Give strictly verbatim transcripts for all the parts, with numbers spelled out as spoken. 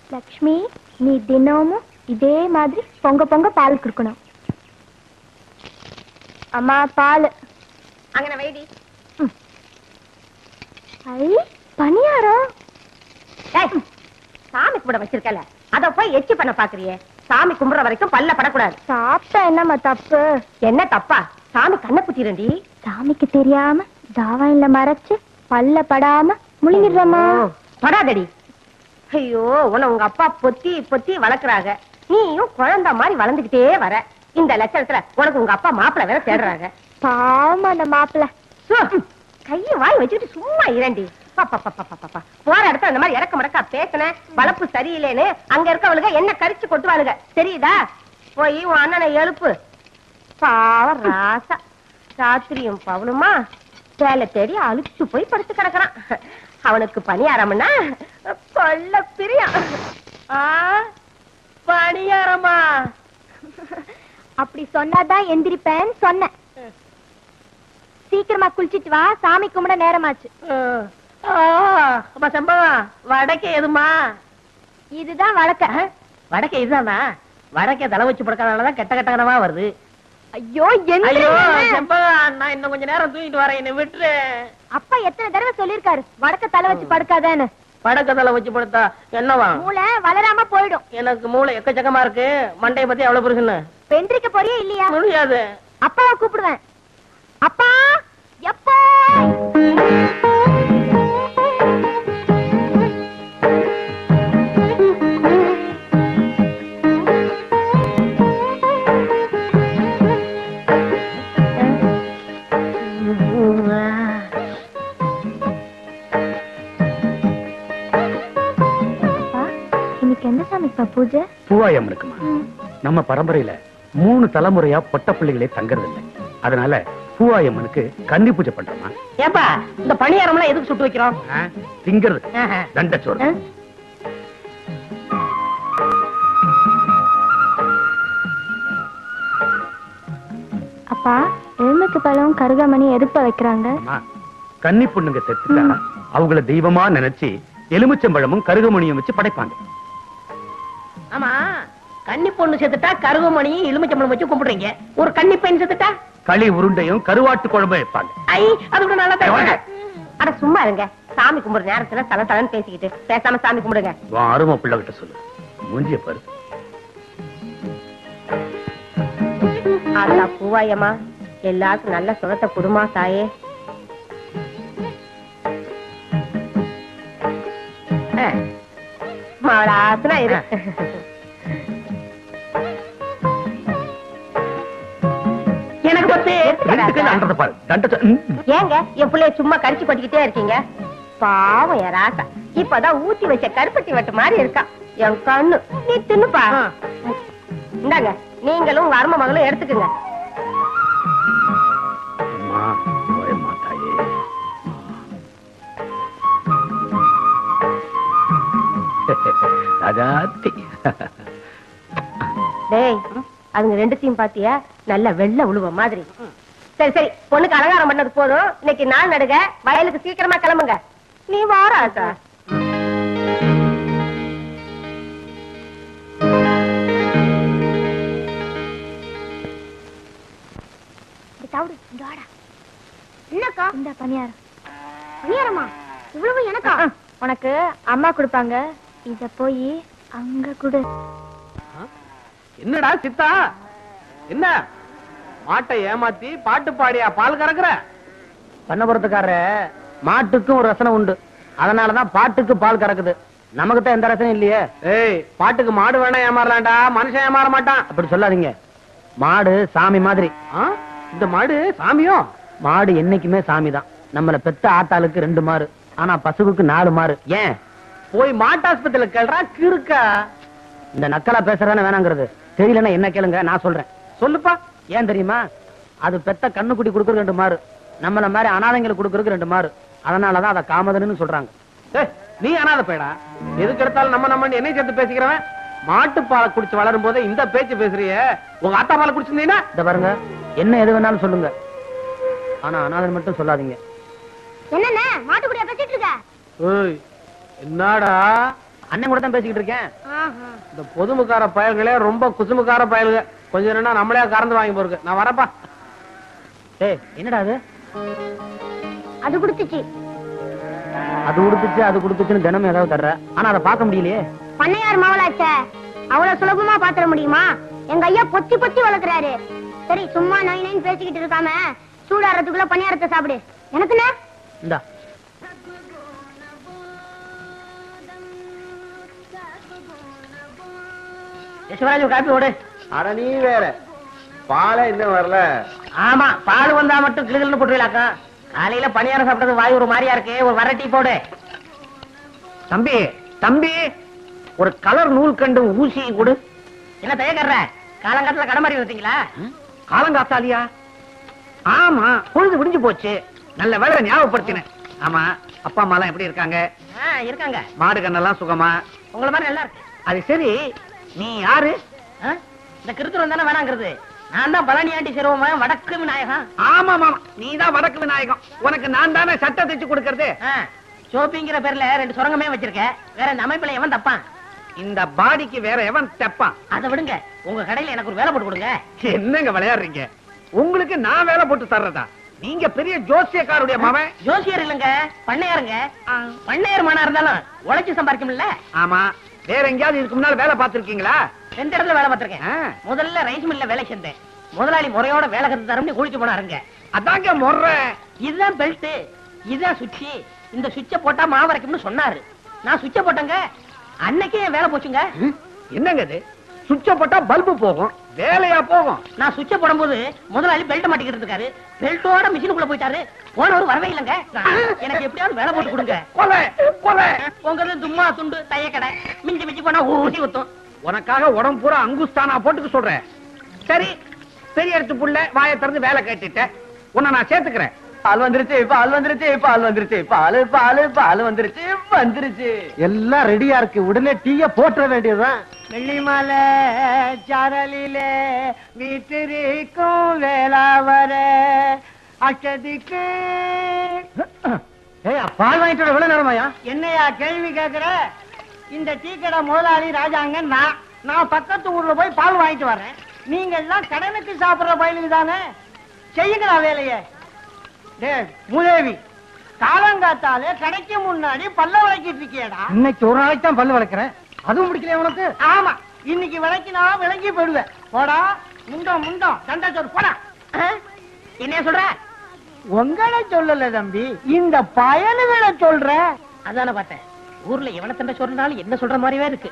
லக்ஷ்மி, நீ தினமும் இதே மாதிரி பொங்க பொங்க பால் குடுக்கணும். அம்மா பால் அங்கன வைடி. ஐ பணியாரம். சாமி கும்பிட வச்சிருக்கல, அத போய் எச்சி பண்ண பாக்குறியே. சாமி கும்பிடுற வரைக்கும் பல்ல படக்கூடாது. சாப்பிட்டா என்னம்மா தப்பு? என்ன தப்பா? சாமி கண்ணை குத்திரண்டி. சாமிக்கு தெரியாம தாவாயில மறைச்சு பல்ல படாம முழுங்கிடுறமா. படாதடி. ஐயோ, உன்னை உங்க அப்பா பொத்தி பொத்தி வளர்க்குறாங்க. நீயும் குழந்தை மாதிரி வளர்ந்துகிட்டே வர. இந்த லட்சணத்துல உனக்கு உங்க அப்பா மாப்பிள்ள வேற தேடுறாங்க. பாவம் அந்த மாப்பிள்ள. கைய வாய் வச்சுட்டு சும்மா இரண்டி. போற இடத்துல இந்த மாதிரி இறக்க மடக்கா பேசின வளப்பு சரியில்லைன்னு அங்க இருக்கவளுங்க என்ன கரிச்சு கொட்டுவாளுங்க, தெரியுதா? போய் உன் அண்ணனை எழுப்பு. பாவம் ராசா, ராத்திரியும் பவனுமா வேலை தேடி அழுச்சு போய் படுத்து கிடக்குறான். அவனுக்கு பணியாரம்னா கொல்ல பிரியம். பணியாரமா? அப்படி சொன்னாதான் எந்திரிப்பேன்னு சொன்னேன். சீக்கிரமா குளிச்சிட்டு வா, சாமி கும்பிட நேரமாச்சு. சம்பவம் வடக்கே எதுமா? இதுதான் வடக்க. வடக்கே இதுதானா? வடக்கே தலை வச்சு படுக்காதனாலதான் கெட்ட கெட்டகனமா வருது. ஐயோ, நான் இன்னும் கொஞ்ச நேரம் தூங்கிட்டு வரேன், என்ன விட்டுரு. அப்பா எத்தனை தடவை சொல்லிருக்காரு வடக்க தலை வச்சு படுக்காதேன்னு. வடக்க தலை வச்சு படுத்தா என்னவா? மூளை வளராம போயிடும். எனக்கு மூளை எக்கச்சக்கமா இருக்கு. மண்டைய பத்தி எவ்வளவு பெருசுன்னு வெந்திரிக்க போறியா இல்லையா? முடியாது. அப்பாவை கூப்பிடுவேன். அப்பா எப்போ? பூஜை பூவாயம்மனுக்குமா? நம்ம பரம்பரையில மூணு தலைமுறையா பொட்ட பிள்ளைகளே தங்கறது இல்லை. அதனால பூவாயம்மனுக்கு கன்னி பூஜை பண்றோமா. ஏப்பா, இந்த பணியாரம் எல்லாம் எதுக்கு சுட்டு வைக்கிறோம்? திங்கிறது தண்டச்சோறு. அப்பா, எலுமிச்சை பழம் கருகாமணி எதுப்ப வைக்கிறாங்க? கன்னி பொண்ணுங்க செத்துட்டா அவங்கள தெய்வமா நினைச்சு எலுமிச்சம்பழமும் கருகமணியும் வச்சு படைப்பாங்க. ஆமா, கன்னி பொண்ணு செத்துட்டா கருகமணியும் எலுமிச்சம்பழம் வச்சு கும்பிடுறீங்க. ஒரு கன்னி பெண் செத்துட்டா களி உருண்டையும் கருவாட்டு குழம்பும் வைப்பாங்க. ஐ, அது கூட நல்லா தெரியும். அட சும்மா இருங்க. சாமி கும்பிடுற நேரத்துல தலை தலைன்னு பேசிக்கிட்டு பேசாம சாமி கும்பிடுங்க. அருமை பிள்ளை கிட்ட சொல்லு. மூஞ்சிய பாரு. ஆத்தா பூவாயம்மா, எல்லாருக்கும் நல்ல சுகத்தை குடுமா தாயே. மாவளாசனா இரு. எனக்கு ஏங்க என் பிள்ளைய சும்மா கடிச்சு கொட்டிக்கிட்டே இருக்கீங்க? பாவம் என் ராசா, இப்பதான் ஊத்தி வச்ச கருப்பட்டி வட்டு மாதிரி இருக்கா என் கண்ணு. நீ தின்னுப்பா. இந்தாங்க, நீங்களும் உங்க அருமை மகளும் எடுத்துக்குங்க. டேய், அதுங்க ரெண்டுத்தையும் பாத்தியா? நல்ல வெள்ளை உழுவ மாதிரி. சரி சரி, பொண்ணுக்கு அலங்காரம் பண்ணது போதும். இன்னைக்கு நாள் நடுக, வயலுக்கு சீக்கிரமா கிளம்புங்க. நீ வாரா சார்? என்னக்கா இந்த பணியாரம்? பணியாரமா? இவ்வளவு எனக்கா? உனக்கு அம்மா கொடுப்பாங்க. இத போய் அங்க கொடு. என்னடா சித்தா, என்ன மாட்டை ஏமாத்தி பாட்டு பாடியா பால் கறக்குற? பண்ணபுரத்துக்கார மாட்டுக்கும் ஒரு ரசனை உண்டு. அதனாலதான் பாட்டுக்கு பால் கறக்குது. நமக்கு தான் எந்த ரசனையும் இல்லையே. ஏய், பாட்டுக்கு மாடு வேணா ஏமாறலாம்டா, மனுஷன் ஏமாற மாட்டான். அப்படி சொல்லாதீங்க. மாடு சாமி மாதிரி. இந்த மாடு சாமியும்? மாடு என்னைக்குமே சாமி தான். நம்மள பெத்த ஆத்தாளுக்கு ரெண்டு மாறு, ஆனா பசுவுக்கு நாலு மாறு. ஏன்? போய் மாட்டாஸ்பத்திரியில கேள்றா கிறுக்கா. இந்த நக்கலா பேசுறதானே வேணாங்கிறது. தெரியலன்னா என்ன கேளுங்க, நான் சொல்றேன். சொல்லுப்பா. ஏன் தெரியுமா? அது பெத்த கண்ணுக்குட்டி கொடுக்கறது ரெண்டு மாறு, நம்மள மாதிரி அனாதைங்களுக்கு கொடுக்கறதுக்கு ரெண்டு மாறு. அதனாலதான் அதை காமதன்னு சொல்றாங்க. நீ அனாதை பேடா, எதுக்கு எடுத்தாலும் நம்ம நம்ம என்னை சேர்த்து பேசிக்கிறவன். மாட்டு பாலை குடிச்சு வளரும் போதே இந்த பேச்சு பேசுறிய. உங்க ஆத்தா பாலை குடிச்சிருந்தீங்கன்னா இத பாருங்க, என்ன எது வேணாலும் சொல்லுங்க, ஆனா அனாதை மட்டும் சொல்லாதீங்க. என்னண்ணே மாட்டுக்குடியா பேசிட்டு இருக்க? என்னடா அண்ணன் கூட தான் பேசிக்கிட்டு இருக்கேன். இந்த பொதுமுக்கார பயல்களே ரொம்ப குசுமுக்கார பயல்க. கொஞ்சம் ரெண்டா நம்மளே கறந்து வாங்கி போருக்கு. நான் வரப்பா. ஏய் என்னடா அது? அது கொடுத்துச்சு. அது கொடுத்துச்சு அது கொடுத்துச்சுன்னு தினமும் ஏதாவது தர்ற, ஆனா அதை பார்க்க முடியலையே. பண்ணையார் மாவளாச்ச அவ்வளவு சுலபமா பாத்திர முடியுமா? எங்க ஐயா பொத்தி பொத்தி வளர்க்கறாரு. சரி சும்மா நை நைன்னு பேசிக்கிட்டு இருக்காம சூடாறதுக்குள்ள பணியாரத்தை சாப்பிடு. எனக்குண்ணே இந்தா. யசுவராஜ் காப்பி ஓடு. அட நீ வேற பாலை இன்னும் வரல. ஆமா பால் வந்தா மட்டும் கிளுகிள்னு போட்டுலாக்கா. காலையில பணியாரம் சாப்பிட்டது வாய் ஒரு மாதிரியா இருக்கு. ஒரு வர டீ போடு. தம்பி தம்பி ஒரு கலர் நூல் கண்டு ஊசி கொடு. என்ன தயக்கற? காலங்காத்துல கடை மாதிரி வந்தீங்களா? காலங்காத்தாலியா? ஆமா பொழுது விடிஞ்சு போச்சு. நல்ல வேலை ஞாபகப்படுத்தினேன். ஆமா அப்பா அம்மா எல்லாம் எப்படி இருக்காங்க? இருக்காங்க. மாடு கண்ணெல்லாம் சுகமா? உங்களை மாதிரி நல்லா இருக்கு. அது சரி நீ யாரு? இந்த கிருத்துவம் தானே வேணாங்கிறது. நான் தான் பழனி ஆண்டி சிறுவன் வடக்கு விநாயகம். ஆமா மாமா நீ தான் வடக்கு விநாயகம். உனக்கு நான் தானே சட்டை தைச்சு கொடுக்கறது. சோப்பிங்கிற பேர்ல ரெண்டு சுரங்கமே வச்சிருக்க. வேற இந்த அமைப்புல எவன் தப்பான்? இந்த பாடிக்கு வேற எவன் தப்பான்? அதை விடுங்க. உங்க கடையில எனக்கு ஒரு வேலை போட்டு கொடுங்க. என்னங்க விளையாடுறீங்க? உங்களுக்கு நான் வேலை போட்டு தர்றதா? நீங்க பெரிய ஜோசியக்காருடைய மகன். ஜோசியர் இல்லங்க பண்ணையாருங்க. பண்ணையார் மனா இருந்தாலும் உழைச்சு சம்பாதிக்கும்ல. ஆமா வேற எங்கயாவது இதுக்கு முன்னால வேலை பார்த்திருக்கீங்களா? ரெண்டு இடத்துல வேலை பார்த்திருக்கேன். முதல்ல ரைஸ் மில்ல வேலை செஞ்சேன். முதலாளி முறையோட வேலை கத்து தரம்னு குளிச்சு போனாருங்க. அதாங்க முறை. இதுதான் பெல்ட், இதுதான் சுவிட்ச். இந்த சுவிட்ச போட்டா மாவு வரைக்கும்னு சொன்னாரு. நான் சுவிட்ச போட்டேங்க. அன்னைக்கே வேலை போச்சுங்க. என்னங்க இது? சுவிட்ச போட்டா பல்பு போகும், வேலையா போகும். நான் சுவிட்ச போடும்போது முதலாளி பெல்ட் மாட்டிக்கிட்டு இருக்காரு. பெல்ட்டோட மிஷினுக்குள்ள போயிட்டாரு. போனவர் வரவே இல்லைங்க. எனக்கு எப்படியாவது வேலை போட்டு கொடுங்க. கொலை கொலை உங்க தும்மா துண்டு தையக்கடை மிஞ்சி மிஞ்சி போனா ஊசி ஊத்தும். உனக்காக உடம்பு பூரா அங்குஸ்தானா போட்டுக்க சொல்றேன். சரி பெரிய எடுத்து புள்ள வாயை திறந்து வேலை கேட்டுட்டேன். உன்னை நான் சேர்த்துக்கிறேன். பால் வந்துருச்சு பால் வந்துருச்சு பால் வந்துருச்சு பால் பால் பால் வந்துருச்சு வந்துருச்சு. எல்லாம் ரெடியா இருக்கு. உடனே டீய போட்டுற வேண்டியதுதான். வெள்ளிமலை சாரலிலே வீட்டிற்கும் வேளாவர அச்சதிக்கு. ஏய் பால் வாங்கிட்டு வர எவ்வளவு நேரமாயா? என்னையா கேள்வி கேக்குற? இந்த டீ கடை முதலாளி ராஜாங்க நான் நான் பக்கத்து ஊர்ல போய் பால் வாங்கிட்டு வரேன். நீங்க எல்லாம் கடனுக்கு சாப்பிடுற பயலுக்கு தானே. செய்யுங்களா வேலையை. மூதேவி காலங்காத்தாலே கடைக்கு முன்னாடி பல்ல விளக்கிட்டு இருக்கியடா. இன்னைக்கு ஒரு நாளைக்கு தான் பல்லு வளர்க்கிறேன். அதுவும் பிடிக்கல உனக்கு? ஆமா இன்னைக்கு விளக்கினா விளங்கி போயிடுவேன். போடா முண்டம் முண்டம் சண்டை சொல் போடா. என்ன சொல்ற? உங்களை சொல்லல தம்பி, இந்த பயலுகளை சொல்ற. அதான பார்த்தேன். ஊர்ல எவனை தண்டை சொல்றாலும் என்ன சொல்ற மாதிரியே இருக்கு.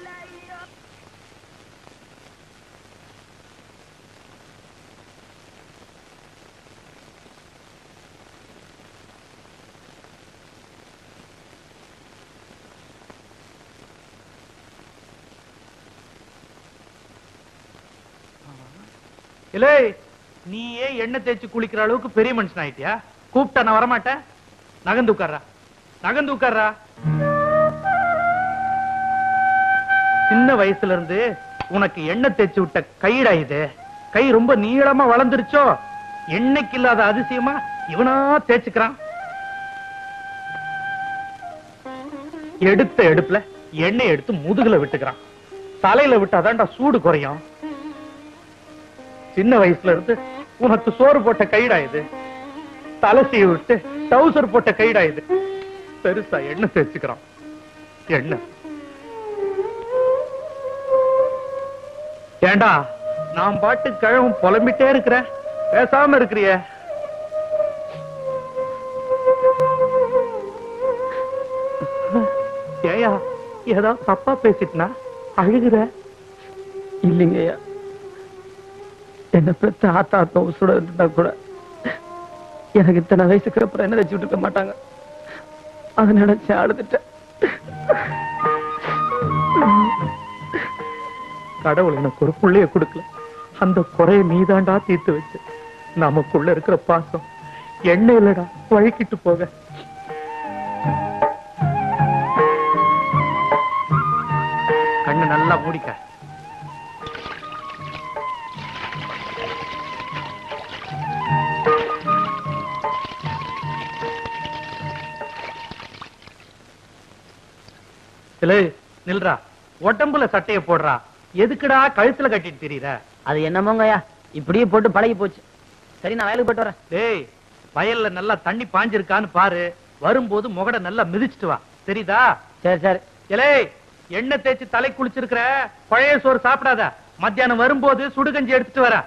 இல்ல நீயே எண்ணெய் தேய்ச்சி குளிக்கிற அளவுக்கு பெரிய மனுஷன் ஆயிட்டியா? கூப்பிட்டா நான் வரமாட்டேன். நகந்து உட்கார்றா நகந்து உட்கார்றா. சின்ன வயசுல இருந்து உனக்கு எண்ணெய் தேய்ச்சி விட்ட கைடா இது. கை ரொம்ப நீளமா வளர்ந்துருச்சோ? எண்ணெய்க்கு இல்லாத அதிசயமா இவனா தேய்ச்சுக்கிறான். எடுத்த எடுப்புல எண்ணெய் எடுத்து முதுகுல விட்டுக்கிறான். தலையில விட்டாதான்டா சூடு குறையும். சின்ன வயசுல இருந்து உனக்கு சோறு போட்ட கைடா இது. தலசிய விட்டு டவுசர் போட்ட கைடா இது. பெருசா எண்ணெய் தேய்ச்சுக்கிறான். எண்ணெய் ஏண்டா நான் பாட்டு கிழவும் புலம்பிட்டே இருக்கிறேன், பேசாம இருக்கிறிய? ஏயா ஏதாவது தப்பா பேசிட்டுனா அழுகுற? இல்லைங்கய்யா, என்ன பெத்த ஆத்தா ஆத்தா உசுட இருந்தா கூட எனக்கு இத்தனை வயசுக்கு அப்புறம் என்ன வச்சுட்டு இருக்க மாட்டாங்க. அதை நினைச்சு அழுதுட்டேன். கடவுள் எனக்கு ஒரு புள்ளைய கொடுக்கல. அந்த குறைய நீதாண்டா தீர்த்து வச்சு. நமக்குள்ள இருக்கிற பாசம் எண்ணெய் இல்லடா வழுக்கிட்டு போக. கண்ணு நல்லா மூடிக்க. இல்ல நில்றா, உடம்புல சட்டைய போடுறா, எதுக்குடா கழுத்துல கட்டிட்டு திரியற? அது என்னமோங்கய்யா, இப்படியே போட்டு பழகி போச்சு. சரி, நான் வயலுக்கு போயிட்டு வரேன். டேய், வயல்ல நல்லா தண்ணி பாஞ்சிருக்கான்னு பாரு, வரும்போது முகட நல்லா மிதிச்சிட்டு வா, தெரியுதா? சரி சரி. இலே, எண்ணெய் தேய்ச்சி தலை குளிச்சிருக்கிற, பழைய சோறு சாப்பிடாத. மத்தியானம் வரும்போது சுடுகஞ்சி எடுத்துட்டு வர.